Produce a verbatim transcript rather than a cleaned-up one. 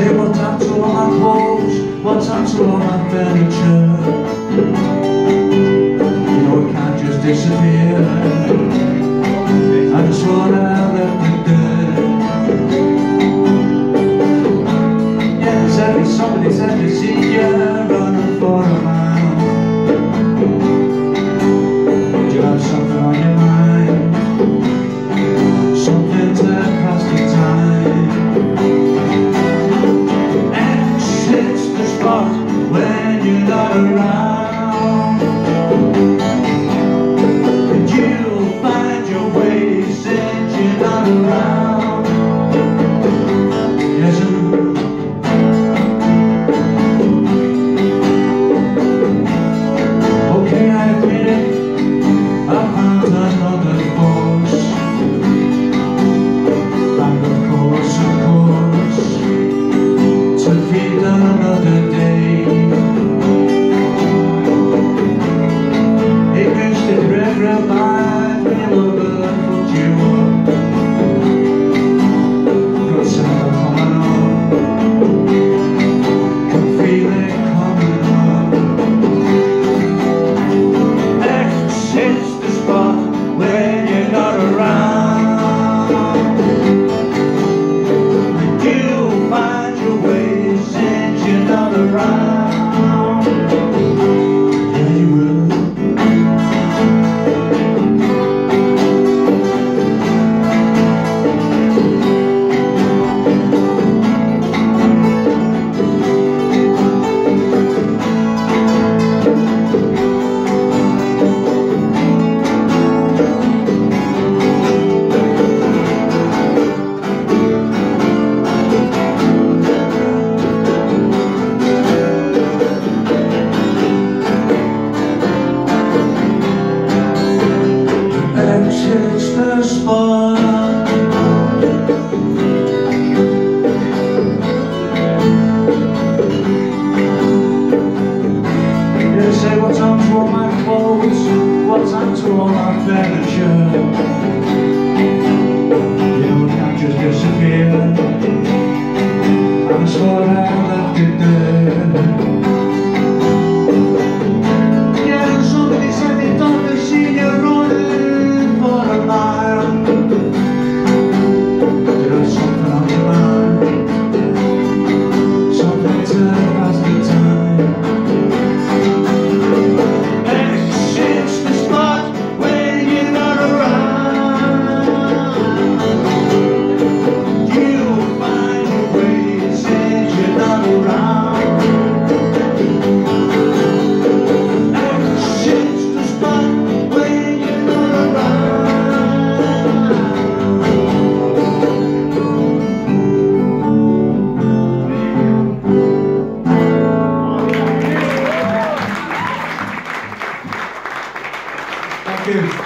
say what's up to all my clothes, what's up to all my furniture. You know it can't just disappear. I just wanna let it there. Yeah, said me, somebody said to see you running for a mile. Do you have something on your mind? Something to pass the time. X hits the spot when you're not around, and you'll find your way since you're not around. Yes, sir. Okay, I admit it, I found another force. And of course, of course, to feed another day. It goes to red, red light when you love it, put you up. Got something coming up, can feel it coming up. X hits the spot when you're not around. Find your way since you're not around. Yeah, you will. It's the spot. They say what's on to all my clothes, what's on to all my furniture. You know it can't just disappear. I swore I left it there. Yeah, somebody said they don't see you running for a mile. There's something on your mind, something to pass the time. X hits the spot when you're not around. You'll find your way since you're not around. X hits the spot when you're not around. Thank you.